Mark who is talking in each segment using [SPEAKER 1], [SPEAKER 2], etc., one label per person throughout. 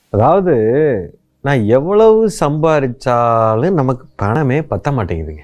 [SPEAKER 1] அதாவது நான் எவ்வளவு சம்பாதிச்சாலும் நமக்கு பணமே பத்த மாட்டேங்குதுங்க.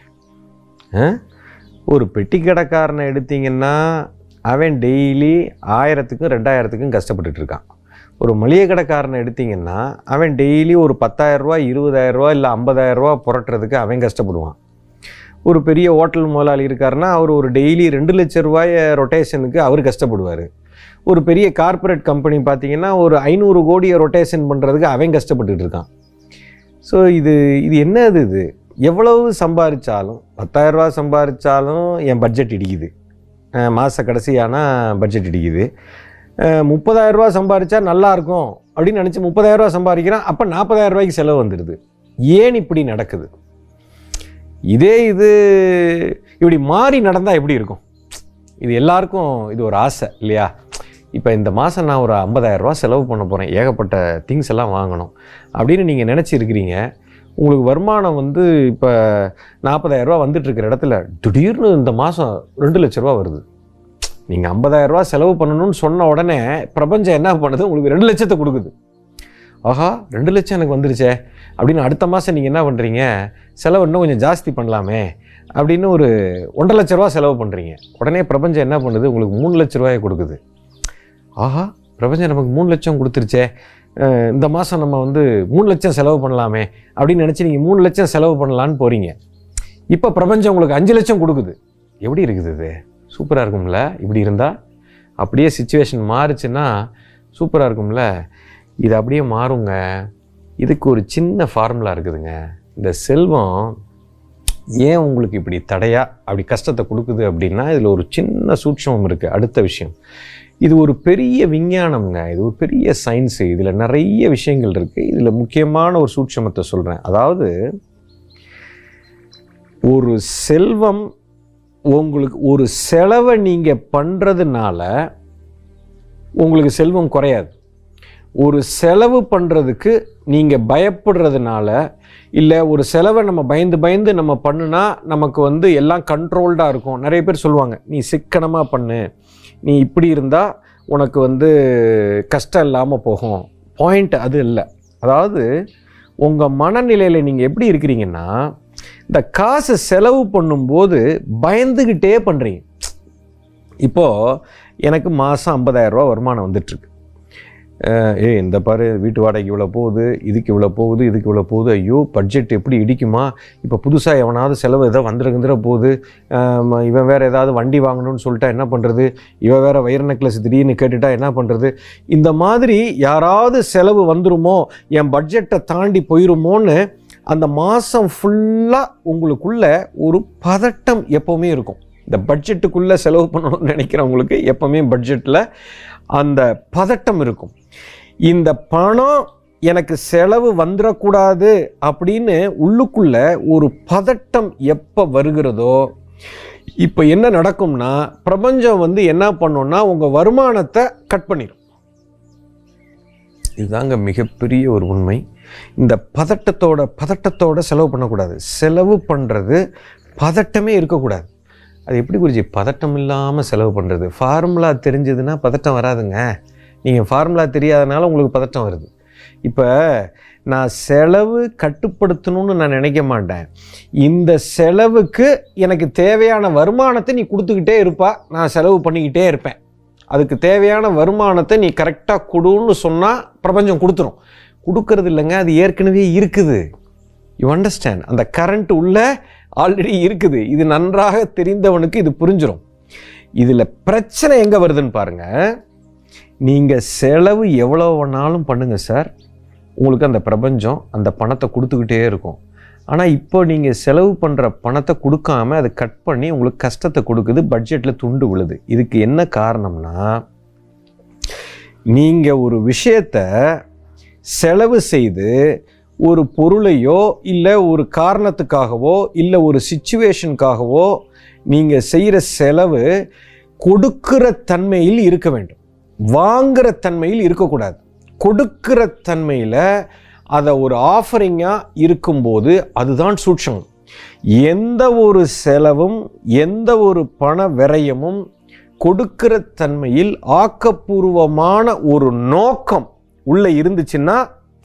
[SPEAKER 1] ஒரு பெட்டி கடைக்காரனை எடுத்தீங்கன்னா அவன் டெய்லி 1000க்கும் 2000க்கும் கஷ்டப்பட்டுட்டு இருக்கான். ஒரு மளிகை கடைக்காரனை எடுத்தீங்கன்னா அவன் டெய்லி ஒரு 10,000 ரூபா 20,000 ரூபா இல்லை 50,000 ரூபா புரட்டுறதுக்கு அவன் கஷ்டப்படுவான். ஒரு பெரிய ஹோட்டல் முதலாளி இருக்காருன்னா அவர் ஒரு டெய்லி 2 லட்சம் ரூபாய் ரொட்டேஷனுக்கு அவர் கஷ்டப்படுவார். ஒரு பெரிய கார்ப்பரேட் கம்பெனி பார்த்தீங்கன்னா ஒரு 500 கோடியை ரொட்டேஷன் பண்ணுறதுக்கு அவன் கஷ்டப்பட்டுட்டு இருக்கான். ஸோ இது என்னது? இது எவ்வளவு சம்பாதிச்சாலும் 10,000 ரூபா சம்பாதிச்சாலும் என் பட்ஜெட் இடிக்குது. மாத கடைசியானால் பட்ஜெட் இடிக்குது. 30,000 ரூபா சம்பாதிச்சா நல்லாயிருக்கும் அப்படின்னு நினச்சி 30,000 ரூபா சம்பாதிக்கிறான். அப்போ 40,000 ரூபாய்க்கு செலவு வந்துடுது. ஏன் இப்படி நடக்குது? இது இப்படி மாறி நடந்தால் எப்படி இருக்கும்? இது எல்லாருக்கும் இது ஒரு ஆசை இல்லையா? இப்போ இந்த மாதம் நான் ஒரு 50,000 ரூபா செலவு பண்ண போகிறேன், ஏகப்பட்ட திங்ஸ் எல்லாம் வாங்கணும் அப்படின்னு நீங்கள் நினச்சிருக்கிறீங்க. உங்களுக்கு வருமானம் இப்போ 40,000 ரூபா வந்துட்டுருக்கிற இடத்துல திடீர்னு இந்த மாதம் 2 லட்ச ரூபா வருது. நீங்கள் 50,000 ரூபா செலவு பண்ணணும்னு சொன்ன உடனே பிரபஞ்சம் என்ன பண்ணுது? உங்களுக்கு 2 லட்சத்தை கொடுக்குது. ஆஹா, 2 லட்சம் எனக்கு வந்துருச்சே அப்படின்னு அடுத்த மாதம் நீங்கள் என்ன பண்ணுறீங்க? செலவு இன்னும் கொஞ்சம் ஜாஸ்தி பண்ணலாமே அப்படின்னு ஒரு 1.5 லட்ச ரூபா செலவு பண்ணுறீங்க. உடனே பிரபஞ்சம் என்ன பண்ணுது? உங்களுக்கு 3 லட்ச ரூபாயை கொடுக்குது. ஆஹா, பிரபஞ்சம் நமக்கு 3 லட்சம் கொடுத்துருச்சே, இந்த மாதம் நம்ம 3 லட்சம் செலவு பண்ணலாமே அப்படின்னு நினச்சி நீங்கள் 3 லட்சம் செலவு பண்ணலான்னு போகிறீங்க. இப்போ பிரபஞ்சம் உங்களுக்கு 5 லட்சம் கொடுக்குது. எப்படி இருக்குது? இது சூப்பராக இருக்கும்ல? இப்படி இருந்தால் அப்படியே சிச்சுவேஷன் மாறுச்சுன்னா சூப்பராக இருக்கும்ல? இது அப்படியே மாறுங்க. இதுக்கு ஒரு சின்ன ஃபார்முலா இருக்குதுங்க. இந்த செல்வம் ஏன் உங்களுக்கு இப்படி தடையாக அப்படி கஷ்டத்தை கொடுக்குது அப்படின்னா இதில் ஒரு சின்ன சூட்சமம் இருக்குது. அடுத்த விஷயம், இது ஒரு பெரிய விஞ்ஞானம்ங்க. இது ஒரு பெரிய சயின்ஸு. இதில் நிறைய விஷயங்கள் இருக்குது. இதில் முக்கியமான ஒரு சூட்சமத்தை சொல்கிறேன். அதாவது ஒரு செல்வம் உங்களுக்கு ஒரு செலவை நீங்கள் பண்ணுறதுனால உங்களுக்கு செல்வம் குறையாது. ஒரு செலவு பண்ணுறதுக்கு நீங்கள் பயப்படுறதுனால, இல்லை ஒரு செலவை நம்ம பயந்து நம்ம பண்ணுனா நமக்கு எல்லாம் கண்ட்ரோல்டாக இருக்கும். நிறைய பேர் சொல்லுவாங்க, நீ சிக்கனமாக பண்ணு, நீ இப்படி இருந்தால் உனக்கு கஷ்டம் இல்லாமல் போகும். பாயிண்ட் அது இல்லை. அதாவது உங்கள் மனநிலையில் நீங்கள் எப்படி இருக்கிறீங்கன்னா, இந்த காசு செலவு பண்ணும்போது பயந்துக்கிட்டே பண்ணுறீங்க. இப்போது எனக்கு மாதம் 50,000 ரூபா வருமானம் வந்துட்டுருக்கு. இந்த பாரு, வீட்டு வாடகைக்கு இவ்வளோ போகுது, இதுக்கு இவ்வளோ போகுது, இதுக்கு இவ்வளோ போகுது, ஐயோ பட்ஜெட் எப்படி இடிக்குமா, இப்போ புதுசாக எவனாவது செலவு ஏதோ வந்துட போகுது, இவன் வேறு ஏதாவது வண்டி வாங்கணும்னு சொல்லிட்டா என்ன பண்ணுறது, இவன் வேறு வயிறு நெக்லஸ் திடீர்னு கேட்டுட்டா என்ன பண்ணுறது, இந்த மாதிரி யாராவது செலவு வந்துருமோ, என் பட்ஜெட்டை தாண்டி போயிருமோன்னு அந்த மாதம் ஃபுல்லாக உங்களுக்குள்ள ஒரு பதட்டம் எப்போவுமே இருக்கும். இந்த பட்ஜெட்டுக்குள்ளே செலவு பண்ணணும்னு நினைக்கிறவங்களுக்கு எப்போவுமே பட்ஜெட்டில் அந்த பதட்டம் இருக்கும். இந்த பணம் எனக்கு செலவு வந்துடக்கூடாது அப்படின்னு உள்ளுக்குள்ள ஒரு பதட்டம் எப்போ வருகிறதோ, இப்போ என்ன நடக்கும்னா பிரபஞ்சம் என்ன பண்ணோம்னா உங்கள் வருமானத்தை கட் பண்ணிடும். இதுதாங்க மிகப்பெரிய ஒரு உண்மை. இந்த பதட்டத்தோட செலவு பண்ணக்கூடாது. செலவு பண்ணுறது பதட்டமே இருக்கக்கூடாது. அது எப்படி குறிச்சி பதட்டம் இல்லாமல் செலவு பண்ணுறது? ஃபார்முலா தெரிஞ்சதுன்னா பதட்டம் வராதுங்க. நீங்கள் ஃபார்முலா தெரியாதனால உங்களுக்கு பதட்டம் வருது. இப்போ நான் செலவு கட்டுப்படுத்தணும்னு நான் நினைக்க மாட்டேன். இந்த செலவுக்கு எனக்கு தேவையான வருமானத்தை நீ கொடுத்துக்கிட்டே இருப்பா, நான் செலவு பண்ணிக்கிட்டே இருப்பேன். அதுக்கு தேவையான வருமானத்தை நீ கரெக்டாக கொடுன்னு சொன்னால் பிரபஞ்சம் கொடுத்துரும். கொடுக்கறது இல்லைங்க, அது ஏற்கனவே இருக்குது. You understand? அந்த கரண்ட் உள்ள ஆல்ரெடி இருக்குது. இது நன்றாக தெரிந்தவனுக்கு இது புரிஞ்சிடும். இதில் பிரச்சனை எங்கே வருதுன்னு பாருங்கள். நீங்கள் செலவு எவ்வளோ வேணாலும் பண்ணுங்கள் சார், உங்களுக்கு அந்த பிரபஞ்சம் அந்த பணத்தை கொடுத்துக்கிட்டே இருக்கும். ஆனால் இப்போ நீங்கள் செலவு பண்ணுற பணத்தை கொடுக்காம அதை கட் பண்ணி உங்களுக்கு கஷ்டத்தை கொடுக்குது, பட்ஜெட்டில் துண்டு விழுது. இதுக்கு என்ன காரணம்னா, நீங்கள் ஒரு விஷயத்தை செலவு செய்து ஒரு பொருளையோ இல்லை ஒரு காரணத்துக்காகவோ இல்லை ஒரு சிச்சுவேஷனுக்காகவோ நீங்கள் செய்கிற செலவு கொடுக்கிற தன்மையில் இருக்க வேண்டும், வாங்குகிற தன்மையில் இருக்கக்கூடாது. கொடுக்கிற தன்மையில் அதை ஒரு ஆஃபரிங்காக இருக்கும்போது அதுதான் சூட்சமம். எந்த ஒரு செலவும் எந்த ஒரு பண விரயமும் கொடுக்கிற தன்மையில் ஆக்கப்பூர்வமான ஒரு நோக்கம் உள்ளே இருந்துச்சுன்னா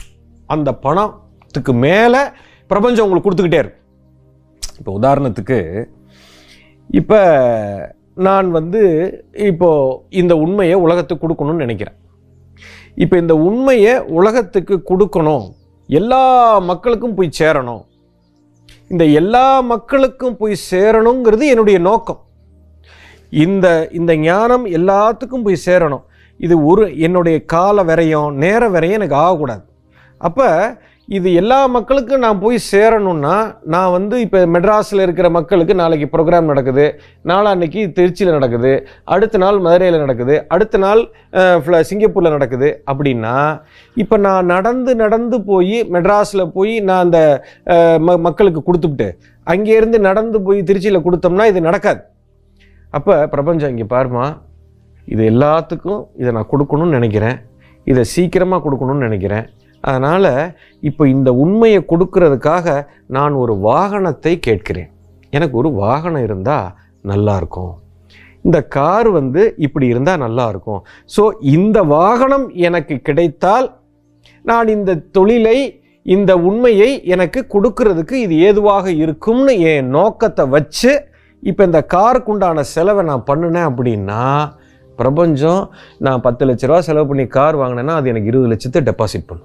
[SPEAKER 1] அந்த பணத்துக்கு மேலே பிரபஞ்சம் உங்களுக்கு கொடுத்துக்கிட்டே இருக்கும். இப்போ உதாரணத்துக்கு இப்போ நான் வந்து இப்போது இந்த உண்மையை உலகத்துக்கு கொடுக்கணும்னு நினைக்கிறேன். இப்போ இந்த உண்மையை உலகத்துக்கு கொடுக்கணும், எல்லா மக்களுக்கும் போய் சேரணும். இந்த எல்லா மக்களுக்கும் போய் சேரணுங்கிறது என்னுடைய நோக்கம். இந்த ஞானம் எல்லாத்துக்கும் போய் சேரணும். இது என்னுடைய கால வரையும் நேர வரையும் எனக்கு ஆகக்கூடாது. அப்போ இது எல்லா மக்களுக்கும் நான் போய் சேரணும்னா நான் வந்து இப்போ மெட்ராஸில் இருக்கிற மக்களுக்கு நாளைக்கு ப்ரோக்ராம் நடக்குது, நாளான்னைக்கு திருச்சியில் நடக்குது, அடுத்த நாள் மதுரையில் நடக்குது, அடுத்த நாள் சிங்கப்பூரில் நடக்குது. அப்படின்னா இப்போ நான் நடந்து போய் மெட்ராஸில் போய் நான் அந்த மக்களுக்கு கொடுத்துட்டு அங்கேருந்து நடந்து போய் திருச்சியில் கொடுத்தோம்னா இது நடக்காது. அப்போ பிரபஞ்சம் இங்கே பாருமா, இது எல்லாத்துக்கும் இதை நான் கொடுக்கணும்னு நினைக்கிறேன், இதை சீக்கிரமாக கொடுக்கணும்னு நினைக்கிறேன். அதனால் இப்போ இந்த உண்மையை கொடுக்கறதுக்காக நான் ஒரு வாகனத்தை கேட்கிறேன். எனக்கு ஒரு வாகனம் இருந்தால் நல்லாயிருக்கும், இந்த கார் வந்து இப்படி இருந்தால் நல்லாயிருக்கும். ஸோ இந்த வாகனம் எனக்கு கிடைத்தால் நான் இந்த தொழிலை, இந்த உண்மையை எனக்கு கொடுக்கறதுக்கு இது ஏதுவாக இருக்கும்னு என் நோக்கத்தை வச்சு இப்போ இந்த காருக்கு உண்டான செலவை நான் பண்ணினேன். அப்படின்னா பிரபஞ்சம் நான் 10 லட்ச ரூபா செலவு பண்ணி கார் வாங்கினேன்னா அது எனக்கு 20 லட்சத்தை டெபாசிட் பண்ணும்.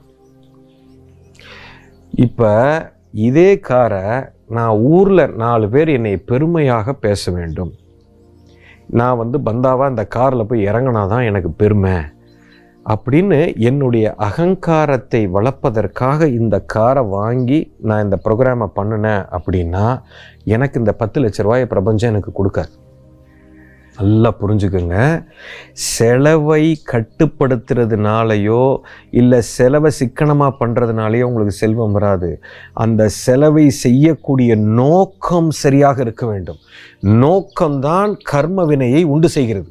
[SPEAKER 1] இப்போ இதே காரை நான் ஊரில் 4 பேர் என்னை பெருமையாக பேச வேண்டும், நான் வந்து பந்தாவாக இந்த காரில் போய் இறங்கினா தான் எனக்கு பெருமை அப்படின்னு என்னுடைய அகங்காரத்தை வளர்ப்பதற்காக இந்த காரை வாங்கி நான் இந்த ப்ரோக்ராமை பண்ணினேன். அப்படின்னா எனக்கு இந்த 10 லட்ச ரூபாயை பிரபஞ்சம் எனக்கு கொடுக்காது. நல்லா புரிஞ்சுக்கோங்க. செலவை கட்டுப்படுத்துறதுனாலையோ இல்லை செலவை சிக்கனமாக பண்ணுறதுனாலையோ உங்களுக்கு செல்வம் வராது. அந்த செலவை செய்யக்கூடிய நோக்கம் சரியாக இருக்க வேண்டும். நோக்கம்தான் கர்ம வினையை உண்டு செய்கிறது.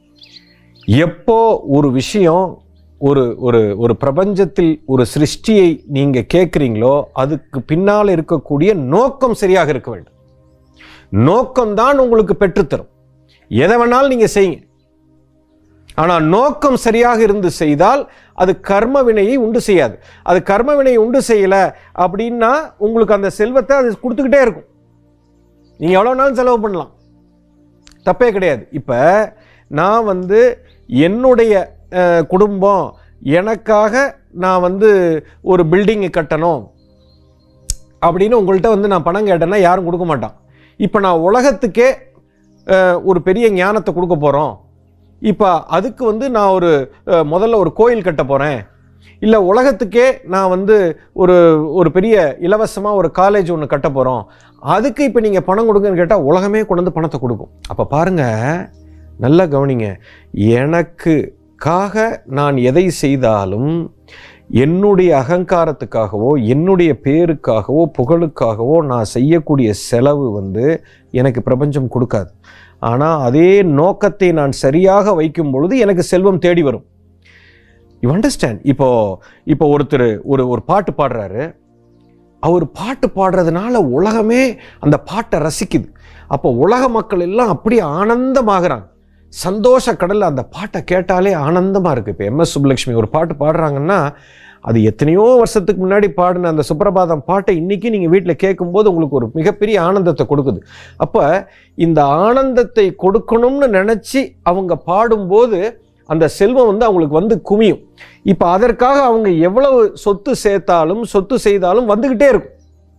[SPEAKER 1] எப்போ ஒரு விஷயம் ஒரு பிரபஞ்சத்தில் ஒரு சிருஷ்டியை நீங்கள் கேட்குறீங்களோ அதுக்கு பின்னால் இருக்கக்கூடிய நோக்கம் சரியாக இருக்க வேண்டும். நோக்கம்தான் உங்களுக்கு பெற்றுத்தரும். எதை வேணாலும் நீங்கள் செய்யுங்க, ஆனால் நோக்கம் சரியாக இருந்து செய்தால் அது கர்ம வினையை உண்டு செய்யாது. அது கர்ம வினையை உண்டு செய்யலை அப்படின்னா உங்களுக்கு அந்த செல்வத்தை அது கொடுத்துக்கிட்டே இருக்கும். நீங்கள் எவ்வளோ நாளும் செலவு பண்ணலாம், தப்பே கிடையாது. இப்போ நான் வந்து என்னுடைய குடும்பம் எனக்காக நான் வந்து ஒரு பில்டிங்கு கட்டணும் அப்படின்னு உங்கள்கிட்ட வந்து நான் பணம் கேட்டேன்னா யாரும் கொடுக்க மாட்டான். இப்போ நான் உலகத்துக்கே ஒரு பெரிய ஞானத்தை கொடுக்க போகிறோம், இப்போ அதுக்கு வந்து நான் முதல்ல ஒரு கோயில் கட்ட போகிறேன், இல்லை உலகத்துக்கே நான் வந்து ஒரு பெரிய இலவசமாக ஒரு காலேஜ் ஒன்று கட்ட போகிறோம், அதுக்கு இப்போ நீங்கள் பணம் கொடுங்கன்னு கேட்டால் உலகமே கொண்டு வந்து பணத்தை கொடுக்கும். அப்போ பாருங்கள், நல்லா கவனிங்க. எனக்காக நான் எதை செய்தாலும் என்னுடைய அகங்காரத்துக்காகவோ என்னுடைய பேருக்காகவோ புகழுக்காகவோ நான் செய்யக்கூடிய செலவு வந்து எனக்கு பிரபஞ்சம் கொடுக்காது. ஆனால் அதே நோக்கத்தை நான் சரியாக வைக்கும் பொழுது எனக்கு செல்வம் தேடி வரும். You understand? இப்போ ஒருத்தர் ஒரு பாட்டு பாடுறாரு, அவர் பாட்டு பாடுறதுனால உலகமே அந்த பாட்டை ரசிக்குது. அப்போ உலக மக்கள் எல்லாம் அப்படியே ஆனந்தமாகறாங்க, சந்தோஷ கடலில் அந்த பாட்டை கேட்டாலே ஆனந்தமாக இருக்குது. இப்போ MS சுப்புலட்சுமி ஒரு பாட்டு பாடுறாங்கன்னா அது எத்தனையோ வருஷத்துக்கு முன்னாடி பாடின அந்த சுப்ரபாதம் பாட்டை இன்றைக்கி நீங்கள் வீட்டில் கேட்கும்போது உங்களுக்கு ஒரு மிகப்பெரிய ஆனந்தத்தை கொடுக்குது. அப்போ இந்த ஆனந்தத்தை கொடுக்கணும்னு நினச்சி அவங்க பாடும்போது அந்த செல்வம் வந்து அவங்களுக்கு வந்து குமியும். இப்போ அதற்காக அவங்க எவ்வளவு சொத்து சேர்த்தாலும் சொத்து செய்தாலும் வந்துக்கிட்டே இருக்கும்.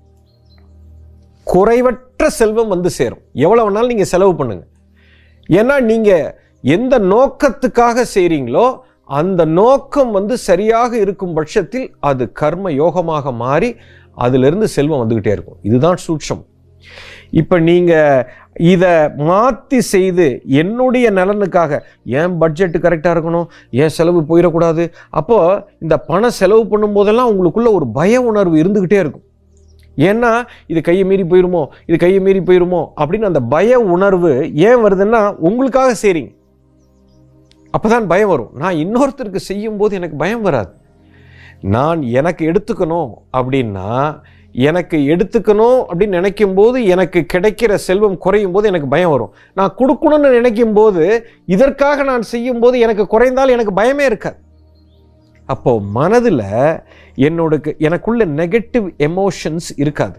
[SPEAKER 1] குறைவற்ற செல்வம் வந்து சேரும். எவ்வளோ வேணாலும் நீங்கள் செலவு பண்ணுங்கள். ஏன்னா நீங்கள் எந்த நோக்கத்துக்காக செய்கிறீங்களோ அந்த நோக்கம் வந்து சரியாக இருக்கும் பட்சத்தில் அது கர்ம யோகமாக மாறி அதிலிருந்து செல்வம் வந்துக்கிட்டே இருக்கும். இதுதான் சூட்சம். இப்போ நீங்கள் இதை மாற்றி செய்து என்னுடைய நலனுக்காக என் பட்ஜெட்டு கரெக்டாக இருக்கணும், என் செலவு போயிடக்கூடாது, அப்போது இந்த பணம் செலவு பண்ணும்போதெல்லாம் உங்களுக்குள்ள ஒரு பய உணர்வு இருந்துக்கிட்டே இருக்கும். ஏன்னா இது கையை மீறி போயிருமோ, இது கையை மீறி போயிருமோ அப்படின்னு அந்த பய உணர்வு ஏன் வருதுன்னா உங்களுக்காக செய்றீங்க, அப்போதான் பயம் வரும். நான் இன்னொருத்தருக்கு செய்யும்போது எனக்கு பயம் வராது. நான் எனக்கு எடுத்துக்கணும் அப்படின்னா எனக்கு எடுத்துக்கணும் அப்படின்னு நினைக்கும் போது எனக்கு கிடைக்கிற செல்வம் குறையும் போது எனக்கு பயம் வரும். நான் கொடுக்கணும்னு நினைக்கும் போது இதற்காக நான் செய்யும் போது எனக்கு குறைந்தால் எனக்கு பயமே இருக்காது. அப்போது மனதில் எனக்குள்ள நெகட்டிவ் எமோஷன்ஸ் இருக்காது.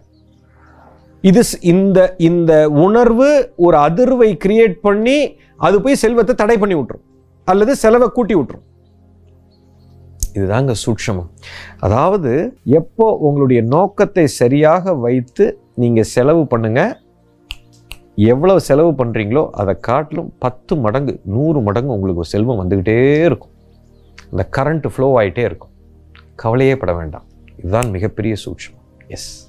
[SPEAKER 1] இந்த உணர்வு ஒரு அதிர்வை கிரியேட் பண்ணி அது போய் செல்வத்தை தடை பண்ணி விட்டுரும் அல்லது செலவை கூட்டி விட்டுரும். இதுதாங்க சூட்சமம். அதாவது எப்போ உங்களுடைய நோக்கத்தை சரியாக வைத்து நீங்கள் செலவு பண்ணுங்க, எவ்வளவு செலவு பண்ணுறீங்களோ அதை காட்டிலும் 10 மடங்கு 100 மடங்கு உங்களுக்கு செல்வம் வந்துக்கிட்டே இருக்கும். இந்த கரண்ட் ஃப்ளோ ஆகிட்டே இருக்கும். கவலையே பட வேண்டாம். இதுதான் மிகப்பெரிய சூட்சமம். எஸ்.